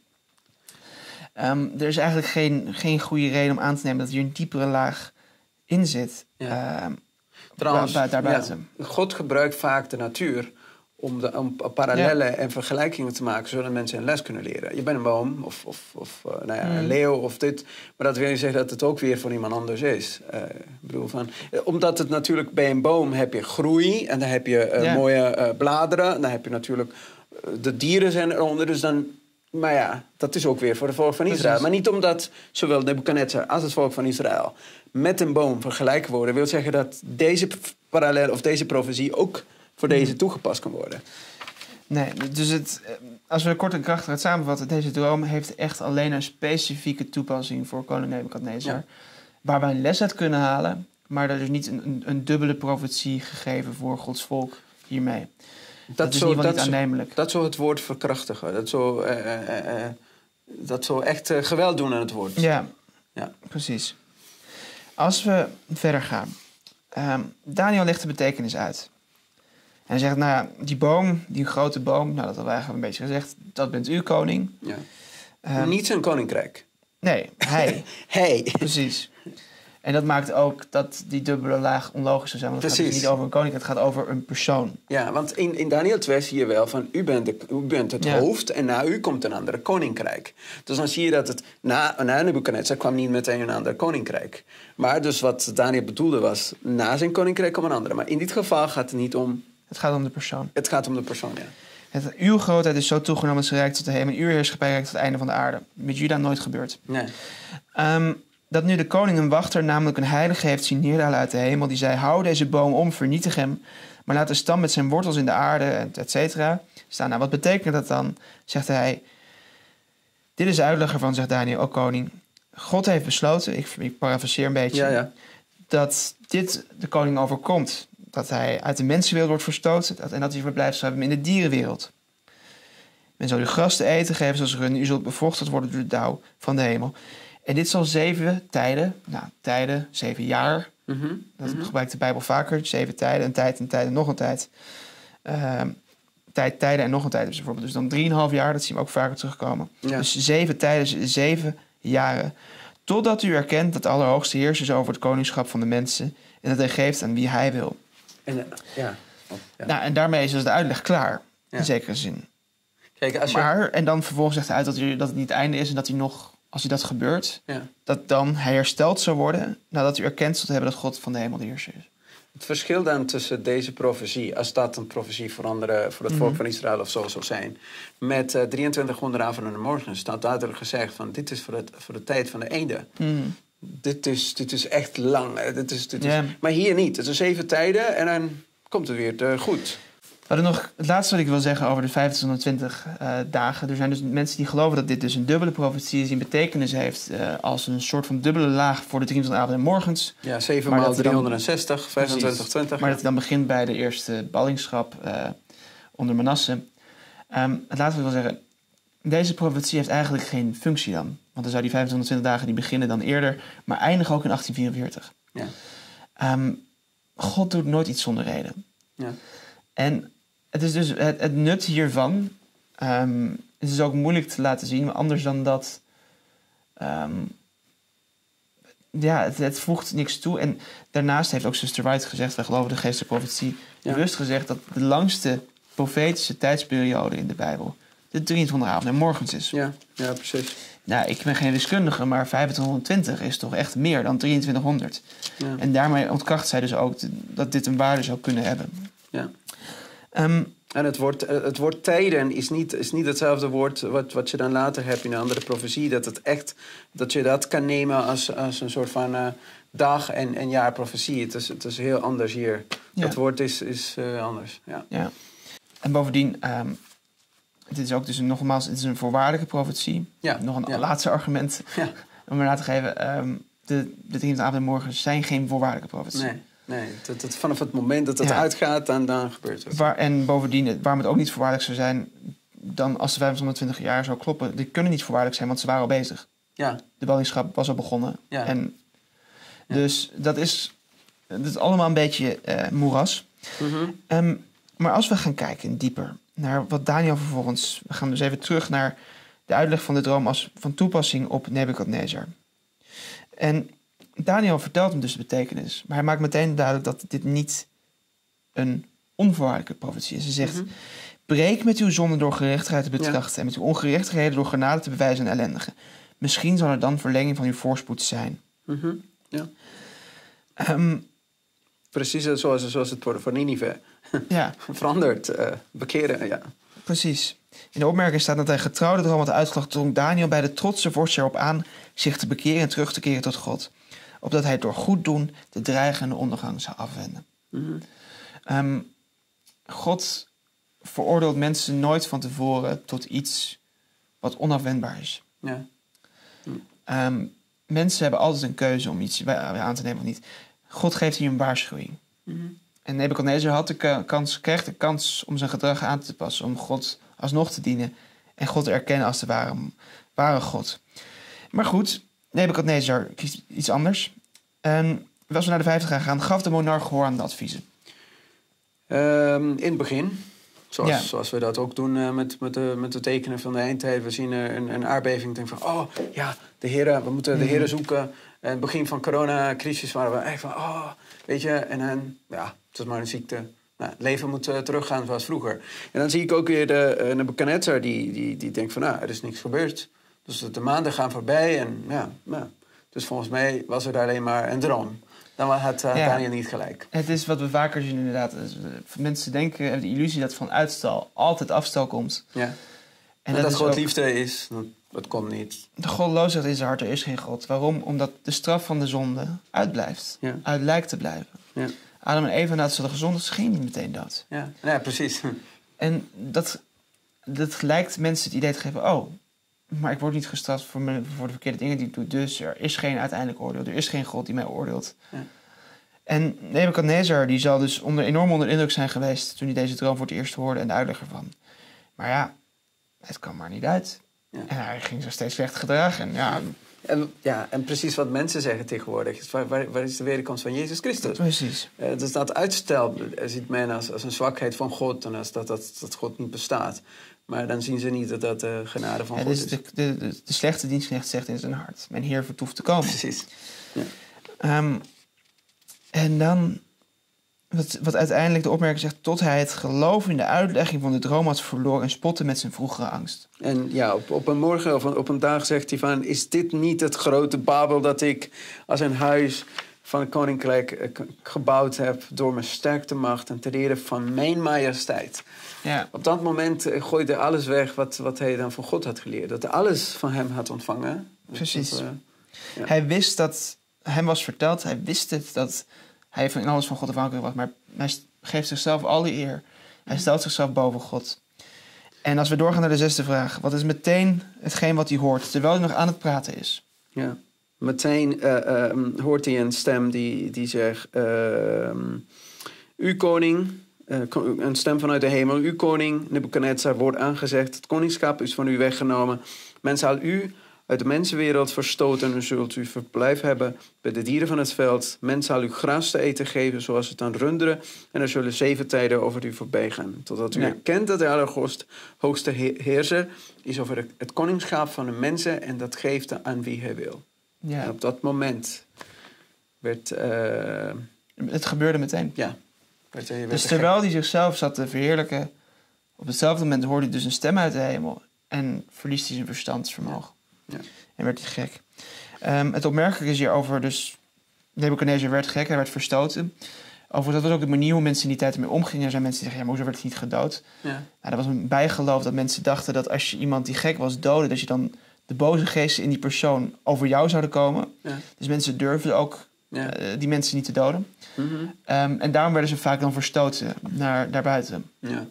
Um, er is eigenlijk geen, geen goede reden om aan te nemen dat hier een diepere laag in zit. Ja. Uh, Trouwens, daar, daarbuiten. Ja, God gebruikt vaak de natuur om, de, om parallellen ja. en vergelijkingen te maken, zodat mensen een les kunnen leren. Je bent een boom of, of, of uh, nou ja, mm. een leeuw of dit, maar dat wil niet zeggen dat het ook weer voor iemand anders is. Uh, ik bedoel van, omdat het natuurlijk bij een boom heb je groei en dan heb je uh, ja. mooie uh, bladeren en dan heb je natuurlijk uh, de dieren zijn eronder, dus dan Maar ja, dat is ook weer voor het volk van Israël. Maar niet omdat zowel Nebukadnezar als het volk van Israël met een boom vergelijken worden, wil zeggen dat deze parallel of deze profetie ook voor deze toegepast kan worden. Nee, dus het, als we kort en krachtig het samenvatten, deze droom heeft echt alleen een specifieke toepassing voor koning Nebukadnezar. Ja. Waar wij een les uit kunnen halen, maar er is niet een, een, een dubbele profetie gegeven voor Gods volk hiermee. Dat, dat is zo, in ieder geval niet aannemelijk. Dat zou het woord verkrachtigen. Dat zou, uh, uh, uh, dat zou echt uh, geweld doen aan het woord. Ja, ja, precies. Als we verder gaan. Um, Daniel legt de betekenis uit. En hij zegt, nou ja, die boom, die grote boom, nou dat hebben we eigenlijk een beetje gezegd, dat bent u koning. Ja. Um, niet zijn koninkrijk. Nee, hij. hij. Precies. En dat maakt ook dat die dubbele laag onlogisch zou zijn. Want het Precies. gaat dus niet over een koninkrijk, het gaat over een persoon. Ja, want in, in Daniel twee zie je wel van, u bent, de, u bent het ja. hoofd en na u komt een ander koninkrijk. Dus dan zie je dat het na, na Nebukadnezar kwam niet meteen een ander koninkrijk. Maar dus wat Daniel bedoelde was, na zijn koninkrijk kwam een andere. Maar in dit geval gaat het niet om... Het gaat om de persoon. Het gaat om de persoon, ja. Het, uw grootheid is zo toegenomen dat ze reikt tot de hemel. En uw heerschappij reikt tot het einde van de aarde. Met Juda nooit gebeurd. Nee. Um, dat nu de koning een wachter, namelijk een heilige, heeft zien neerdalen uit de hemel. Die zei, hou deze boom om, vernietig hem. Maar laat de stam met zijn wortels in de aarde, et cetera. Staan. Nou, wat betekent dat dan? Zegt hij, dit is de uitleg ervan, zegt Daniel, o koning. God heeft besloten, ik, ik parafraseer een beetje, ja, ja. dat dit de koning overkomt. Dat hij uit de mensenwereld wordt verstoten en dat hij verblijft zal hebben in de dierenwereld. Men zal u gras te eten geven zoals rund. U zult bevruchtigd worden door de dauw van de hemel. En dit zal zeven tijden, nou tijden, zeven jaar. Mm-hmm. Dat mm-hmm. gebruikt de Bijbel vaker. Zeven tijden, een tijd, een tijd en nog een tijd. Uh, tijd, tijden en nog een tijd. Dus bijvoorbeeld dus dan drieënhalf jaar, dat zien we ook vaker terugkomen. Ja. Dus zeven tijden, zeven jaren. Totdat u erkent dat de Allerhoogste heers is over het koningschap van de mensen. En dat hij geeft aan wie hij wil. En, uh, ja. Oh, ja. Nou, en daarmee is dus de uitleg klaar. Ja. In zekere zin. Kijk, als je... Maar, en dan vervolgens zegt hij uit dat, hij, dat het niet het einde is en dat hij nog, als hij dat gebeurt, ja. dat dan hij hersteld zou worden nadat u erkend zult hebben dat God van de hemel de heerser is. Het verschil dan tussen deze profetie, als dat een profetie voor, andere, voor het mm-hmm. volk van Israël of zo zou zijn, met uh, drieëntwintighonderd avonden en morgen staat duidelijk gezegd van dit is voor, het, voor de tijd van de einde. Mm. Dit, is, dit is echt lang. Dit is, dit yeah. is, maar hier niet. Het is zeven tijden en dan komt het weer uh, goed. We hadden nog het laatste wat ik wil zeggen over de vijfhonderdtwintig uh, dagen. Er zijn dus mensen die geloven dat dit dus een dubbele profetie is, die een betekenis heeft uh, als een soort van dubbele laag voor de drieëntwintig avonden en morgens. Ja, zeven maal driehonderdzestig, vijfentwintig, twintig. Maar dat het dan begint bij de eerste ballingschap uh, onder Manasse. Um, het laatste wat ik wil zeggen, deze profetie heeft eigenlijk geen functie dan. Want dan zou die vijfhonderdtwintig dagen die beginnen dan eerder, maar eindigen ook in achttien vierenveertig. Ja. Um, God doet nooit iets zonder reden. Ja. En het is dus het, het nut hiervan. Um, het is ook moeilijk te laten zien, maar anders dan dat. Um, ja, het, het voegt niks toe. En daarnaast heeft ook Sister White gezegd, wij geloven de geestelijke profetie, ja. bewust gezegd dat de langste profetische tijdsperiode in de Bijbel de drieëntwintig avonden en morgens is. Ja, ja, precies. Nou, ik ben geen wiskundige, maar vijfentwintighonderdtwintig is toch echt meer dan drieëntwintighonderd. Ja. En daarmee ontkracht zij dus ook dat dit een waarde zou kunnen hebben. Ja. Um, en het woord, het woord tijden is niet, is niet hetzelfde woord wat, wat je dan later hebt in een andere profetie. Dat het echt, dat je dat kan nemen als, als een soort van uh, dag- en, en jaar profetie. Het is, het is heel anders hier. Ja. Het woord is, is uh, anders. Ja. Ja. En bovendien, um, het is ook dus een, nogmaals, het is een voorwaardelijke profetie. Ja. Nog een ja. laatste argument ja. om er na te geven. Um, de de avond en morgen zijn geen voorwaardelijke profetie. Nee. Nee, dat, dat vanaf het moment dat het ja. uitgaat, dan, dan gebeurt het. Waar, en bovendien, waarom het ook niet voorwaardelijk zou zijn, dan als de vijfhonderdtwintig jaar zou kloppen, die kunnen niet voorwaardelijk zijn, want ze waren al bezig. Ja. De ballingschap was al begonnen. Ja. En ja. Dus dat is, dat is allemaal een beetje uh, moeras. Mm-hmm. Um, maar als we gaan kijken dieper naar wat Daniel vervolgens, we gaan dus even terug naar de uitleg van de droom als van toepassing op Nebukadnezar. En Daniel vertelt hem dus de betekenis. Maar hij maakt meteen duidelijk dat dit niet een onvoorwaardelijke profetie is. Hij zegt, mm-hmm. breek met uw zonde door gerechtigheid te betrachten... Ja. en met uw ongerechtigheden door genade te bewijzen aan ellendigen. Misschien zal er dan verlenging van uw voorspoed zijn. Mm-hmm. Ja. Um, Precies zoals, zoals het voor, voor Ninive ja. verandert, uh, bekeren. Ja. Precies. In de opmerking staat dat hij getrouw de droom had uitgelegd, drong Daniel bij de trotse vorst erop aan zich te bekeren en terug te keren tot God. Opdat hij door goed doen de dreigende ondergang zou afwenden. Mm-hmm. Um, God veroordeelt mensen nooit van tevoren tot iets wat onafwendbaar is. Ja. Mm. Um, mensen hebben altijd een keuze om iets aan te nemen of niet. God geeft hier een waarschuwing. Mm-hmm. En Nebuchadnezzar had de kans, kreeg de kans om zijn gedrag aan te passen, om God alsnog te dienen en God te erkennen als de ware, ware God. Maar goed, Nebuchadnezzar kiest iets anders. En als we naar de vijfde gaan gaan, gaf de monarch gehoor aan de adviezen? Um, in het begin, zoals, ja. zoals we dat ook doen uh, met, met, de, met de tekenen van de eindtijd. We zien uh, een, een aardbeving en denken van, oh ja, de heren, we moeten de heren zoeken. In het begin van de coronacrisis waren we echt van, oh, weet je, en dan, ja, het is maar een ziekte. Nou, het leven moet uh, teruggaan zoals vroeger. En dan zie ik ook weer de uh, Nebuchadnezzar die, die, die denkt van, nou, er is niks gebeurd. Dus de maanden gaan voorbij en ja, ja. Dus volgens mij was er alleen maar een droom. Dan had uh, ja. Daniel niet gelijk. Het is wat we vaker zien inderdaad. Mensen denken, hebben de illusie dat van uitstel altijd afstel komt. Ja. En, en dat, dat God ook liefde is, dat, dat komt niet. De goddeloosheid in zijn hart, er is geen God. Waarom? Omdat de straf van de zonde uitblijft. Ja. Uit lijkt te blijven. Ja. Adam en Eva, nadat ze hadden gezondigd, ze gingen niet meteen dood. Ja, ja precies. En dat, dat lijkt mensen het idee te geven, oh, maar ik word niet gestraft voor, me, voor de verkeerde dingen die ik doe. Dus er is geen uiteindelijk oordeel. Er is geen God die mij oordeelt. Ja. En Nebuchadnezzar die zal dus onder, enorm onder indruk zijn geweest toen hij deze droom voor het eerst hoorde en de uitleg ervan. Maar ja, het kwam maar niet uit. Ja. En hij ging zich steeds slecht gedragen. En ja, en, ja, en precies wat mensen zeggen tegenwoordig. Waar, waar, waar is de wederkomst van Jezus Christus? Precies. Uh, dus dat uitstel ziet men als, als een zwakheid van God en als dat, dat, dat God niet bestaat. Maar dan zien ze niet dat dat de genade van ja, God is. De, de, de, de slechte dienstknecht zegt in zijn hart, mijn Heer vertoeft te komen. Precies. Ja. Um, en dan, wat, wat uiteindelijk de opmerking zegt, tot hij het geloof in de uitlegging van de droom had verloren en spotte met zijn vroegere angst. En ja, op, op een morgen of op een dag zegt hij van, is dit niet het grote Babel dat ik als een huis van het koninkrijk gebouwd heb door mijn sterkte macht en ter ere van mijn majesteit. Ja. Op dat moment gooide hij alles weg wat, wat hij dan van God had geleerd. Dat hij alles van hem had ontvangen. Precies. Dat, uh, ja. Hij wist dat, hem was verteld, hij wist het, dat hij van alles van God afhankelijk was. Maar hij geeft zichzelf alle eer. Hij stelt zichzelf boven God. En als we doorgaan naar de zesde vraag. Wat is meteen hetgeen wat hij hoort, terwijl hij nog aan het praten is? Ja. Meteen uh, uh, hoort hij een stem die, die zegt, Uh, u koning, uh, een stem vanuit de hemel. U koning, Nebuchadnezzar, wordt aangezegd. Het koningschap is van u weggenomen. Men zal u uit de mensenwereld verstoten. U zult u verblijf hebben bij de dieren van het veld. Men zal u gras te eten geven, zoals het aan runderen. En er zullen zeven tijden over u voorbij gaan. Totdat u ja. erkent dat de allerhoogste heerser is over het koningschap van de mensen. En dat geeft aan wie hij wil. Ja. En op dat moment werd Uh, het gebeurde meteen. Ja. Werd, werd dus terwijl hij zichzelf zat te verheerlijken, op hetzelfde moment hoorde hij dus een stem uit de hemel en verliest hij zijn verstandsvermogen. Ja. Ja. En werd hij gek. Um, het opmerkelijke is hierover, dus Nebuchadnezzar werd gek, hij werd verstoten. Over, dat was ook de manier hoe mensen in die tijd ermee omgingen. Er zijn mensen die zeggen, ja, maar hoezo werd hij niet gedood? Ja. Nou, dat was een bijgeloof dat mensen dachten dat als je iemand die gek was doodde, dat je dan de boze geesten in die persoon over jou zouden komen. Ja. Dus mensen durfden ook ja. uh, die mensen niet te doden. Mm-hmm. Um, en daarom werden ze vaak dan verstoten naar, naar buiten. Ja.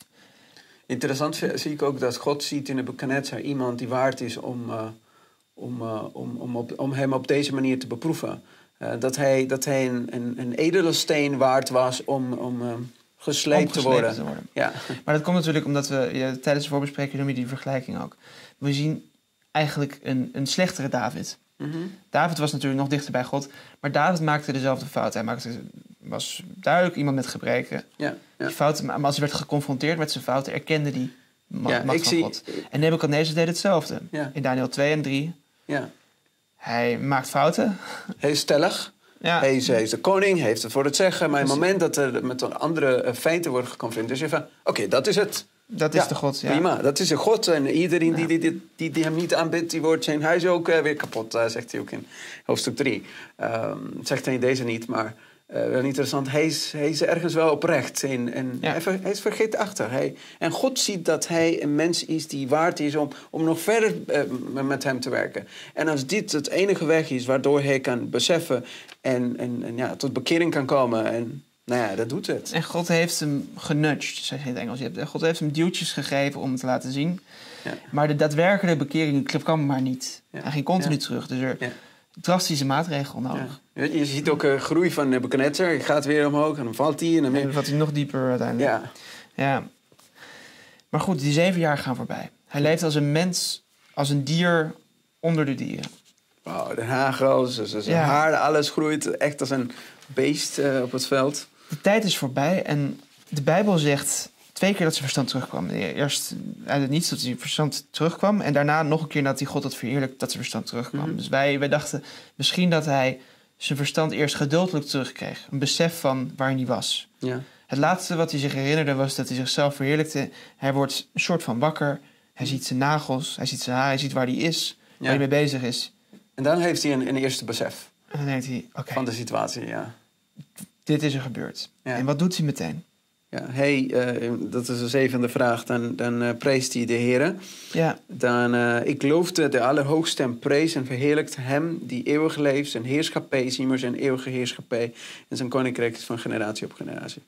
Interessant zie ik ook dat God ziet in Nebuchadnezzar iemand die waard is om, uh, om, uh, om, om, op, om hem op deze manier te beproeven. Uh, dat hij, dat hij een, een, een edele steen waard was om, om uh, gesleept te worden. te worden. Ja. Maar dat komt natuurlijk omdat we, ja, tijdens de voorbespreking noem je die vergelijking ook. We zien eigenlijk een, een slechtere David. Mm-hmm. David was natuurlijk nog dichter bij God, maar David maakte dezelfde fout. Hij maakte, was duidelijk iemand met gebreken. Ja, ja. Die fouten, maar als hij werd geconfronteerd met zijn fouten, erkende hij ma- ja, macht van zie, God. En Nebuchadnezzar deed hetzelfde. Ja. In Daniel twee en drie. Ja. Hij maakt fouten. Hij is stellig. Ja. Hij, is, hij is de koning, hij heeft het voor het zeggen. Maar op het moment dat er met andere feiten wordt geconfronteerd, is hij van, oké, okay, dat is het. Dat is ja, de God, ja. Prima, dat is de God. En iedereen die, die, die, die, die hem niet aanbidt, die wordt zijn huis ook uh, weer kapot, uh, zegt hij ook in hoofdstuk drie. Um, zegt hij deze niet, maar Uh, wel interessant, hij is, hij is ergens wel oprecht. En, en ja. hij, hij is vergeetachtig. Hij, en God ziet dat hij een mens is die waard is om, om nog verder uh, met hem te werken. En als dit het enige weg is waardoor hij kan beseffen en, en, en ja, tot bekering kan komen. En nou ja, dat doet het. En God heeft hem genudged, zeg je in het Engels. God heeft hem duwtjes gegeven om het te laten zien. Ja. Maar de daadwerkelijke bekering kwam maar niet. Ja. Hij ging continu ja. terug. Dus er ja. drastische maatregelen nodig. Ja. Je ziet ook uh, groei van Nebuchadnezzar. Hij gaat weer omhoog en dan valt hij. En dan, en dan valt hij nog dieper uiteindelijk. Ja. ja. Maar goed, die zeven jaar gaan voorbij. Hij leeft als een mens, als een dier onder de dieren. Wow, de hagel, zijn ja. haar, alles groeit echt als een beest uh, op het veld. De tijd is voorbij en de Bijbel zegt twee keer dat zijn verstand terugkwam. Eerst uit het niets dat zijn verstand terugkwam en daarna nog een keer nadat hij God had verheerlijkt dat zijn verstand terugkwam. Mm-hmm. Dus wij, wij dachten misschien dat hij zijn verstand eerst gedeeltelijk terugkreeg. Een besef van waar hij was. Ja. Het laatste wat hij zich herinnerde was dat hij zichzelf verheerlijkte. Hij wordt een soort van wakker. Hij ziet zijn nagels, hij ziet zijn haar, hij ziet waar hij is, ja. waar hij mee bezig is. En dan heeft hij een, een eerste besef. En dan denkt hij, oké. Okay, van de situatie, ja. Dit is er gebeurd. Ja. En wat doet hij meteen? Ja, hij, uh, dat is de zevende vraag. Dan, dan uh, preest hij de Heere. Ja. Dan, uh, ik loofde de Allerhoogste en prees en verheerlijkt hem die eeuwig leeft. Zijn heerschappij is immers zijn eeuwige heerschappij. En zijn koninkrijk is van generatie op generatie.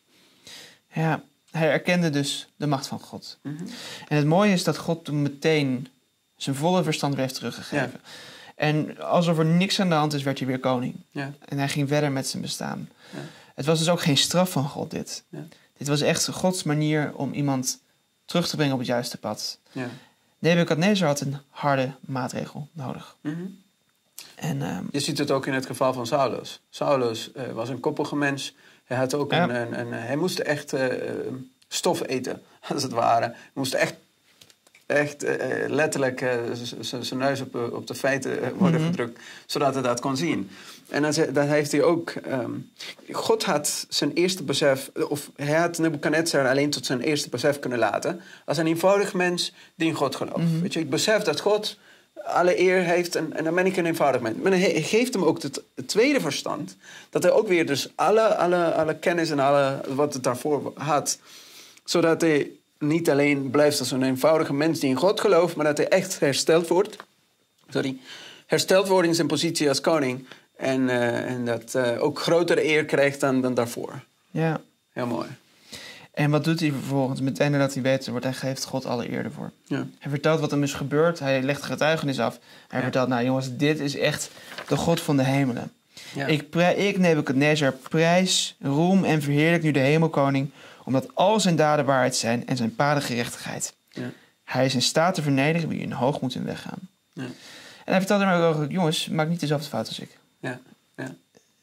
Ja, hij erkende dus de macht van God. Mm-hmm. En het mooie is dat God toen meteen zijn volle verstand weer heeft teruggegeven. Ja. En alsof er niks aan de hand is, werd hij weer koning. Ja. En hij ging verder met zijn bestaan. Ja. Het was dus ook geen straf van God, dit. Ja. Dit was echt Gods manier om iemand terug te brengen op het juiste pad. Ja. Nebuchadnezzar had een harde maatregel nodig. Mm-hmm. En, um, je ziet het ook in het geval van Saulus. Saulus uh, was een koppige mens. Hij, had ook ja. een, een, een, hij moest echt uh, stof eten, als het ware. Hij moest echt... echt uh, letterlijk uh, zijn neus op, op de feiten uh, worden mm-hmm. gedrukt, zodat hij dat kon zien. En dat, dat heeft hij ook... Um, God had zijn eerste besef... of hij had Nebuchadnezzar alleen tot zijn eerste besef kunnen laten... als een eenvoudig mens die in God gelooft. Mm-hmm. Weet je, ik besef dat God alle eer heeft en, en dan ben ik een eenvoudig mens. Maar hij geeft hem ook het, het tweede verstand... dat hij ook weer dus alle, alle, alle kennis en alle wat het daarvoor had... zodat hij... niet alleen blijft als een eenvoudige mens die in God gelooft... maar dat hij echt hersteld wordt. Sorry. Hersteld wordt in zijn positie als koning. En, uh, en dat uh, ook grotere eer krijgt dan, dan daarvoor. Ja. Heel mooi. En wat doet hij vervolgens? Meteen nadat hij beter wordt, hij geeft God alle eer ervoor. Ja. Hij vertelt wat hem is gebeurd. Hij legt getuigenis af. Hij ja. vertelt, nou jongens, dit is echt de God van de hemelen. Ja. Ik, pre- ik Nebuchadnezzar, prijs, roem en verheerlijk nu de hemelkoning... omdat al zijn daden waarheid zijn en zijn paden gerechtigheid. Ja. Hij is in staat te vernederen wie in hoog moet weggaan. Ja. En hij vertelde er ook over, jongens, maak niet dezelfde fout als ik. Ja. Ja.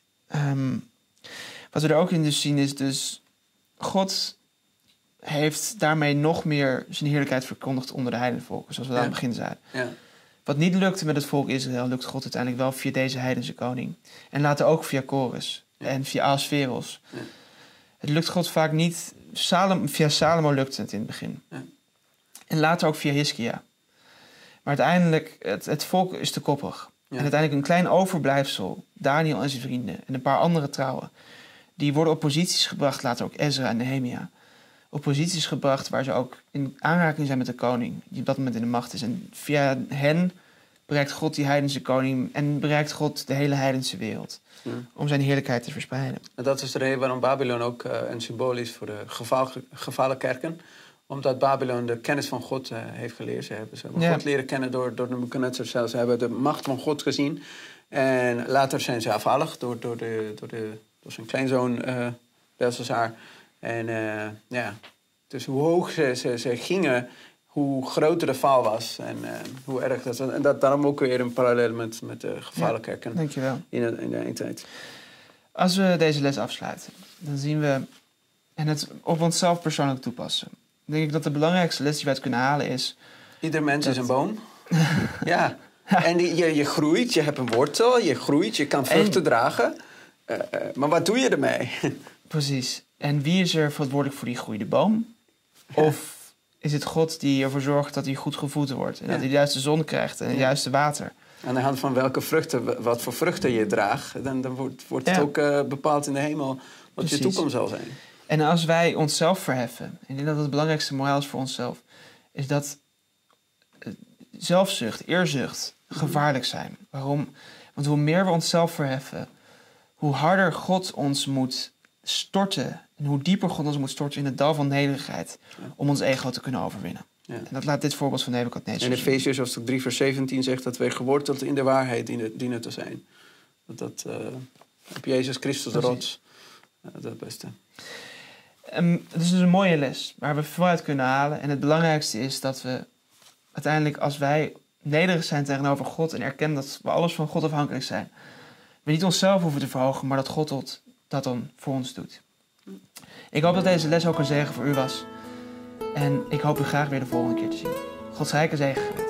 Um, wat we er ook in dus zien is dus... God heeft daarmee nog meer zijn heerlijkheid verkondigd onder de heidenvolken. Zoals we ja. aan het begin zeiden. Ja. Wat niet lukte met het volk Israël, lukt God uiteindelijk wel via deze heidense koning. En later ook via Kores ja. en via Ahasveros. Ja. Het lukt God vaak niet. Salom, via Salomo lukte het in het begin. Ja. En later ook via Hiskia. Maar uiteindelijk, het, het volk is te koppig. Ja. En uiteindelijk een klein overblijfsel, Daniel en zijn vrienden... en een paar andere trouwen... die worden op posities gebracht, later ook Ezra en Nehemia... op posities gebracht waar ze ook in aanraking zijn met de koning... die op dat moment in de macht is. En via hen bereikt God die heidense koning... en bereikt God de hele heidense wereld... Ja. om zijn heerlijkheid te verspreiden. En dat is de reden waarom Babylon ook uh, een symbool is voor de geval, gevallen kerken. Omdat Babylon de kennis van God uh, heeft geleerd. Ze hebben, ze hebben ja. God leren kennen door, door Nebuchadnezzar zelf. Ze hebben de macht van God gezien. En later zijn ze afvallig door, door, de, door, de, door zijn kleinzoon uh, Belshazzar. En uh, ja, dus hoe hoog ze, ze, ze gingen... hoe groter de faal was en uh, hoe erg dat was. En dat, daarom ook weer een parallel met, met de gevallen kerken. Ja, dankjewel. In de, in de eindtijd. Als we deze les afsluiten, dan zien we... en het op onszelf persoonlijk toepassen. Dan denk ik dat de belangrijkste les die we uit kunnen halen is... Ieder mens dat... is een boom. ja. En die, je, je groeit, je hebt een wortel, je groeit, je kan vruchten en... dragen. Uh, uh, maar wat doe je ermee? Precies. En wie is er verantwoordelijk voor die groei? De boom? Ja. Of... is het God die ervoor zorgt dat hij goed gevoed wordt. En ja. dat hij de juiste zon krijgt en het ja. juiste water. Aan de hand van welke vruchten, wat voor vruchten je draagt, dan, dan wordt, wordt het ja. ook uh, bepaald in de hemel wat Precies. je toekomst zal zijn. En als wij onszelf verheffen, ik denk dat het, het belangrijkste moraal is voor onszelf, is dat zelfzucht, eerzucht gevaarlijk zijn. Waarom? Want hoe meer we onszelf verheffen, hoe harder God ons moet storten en hoe dieper God ons moet storten in het dal van nederigheid ja. om ons ego te kunnen overwinnen. Ja. En dat laat dit voorbeeld van Nebukadnezar zien. En Efeziërs hoofdstuk drie vers zeventien zegt dat wij geworteld in de waarheid dienen, dienen te zijn. Dat dat uh, op Jezus Christus de rots, uh, dat is het beste. Um, het is dus een mooie les waar we veel uit kunnen halen. En het belangrijkste is dat we uiteindelijk, als wij nederig zijn tegenover God en erkennen dat we alles van God afhankelijk zijn, we niet onszelf hoeven te verhogen, maar dat God dat, dat dan voor ons doet. Ik hoop dat deze les ook een zegen voor u was. En ik hoop u graag weer de volgende keer te zien. Gods rijke zegen.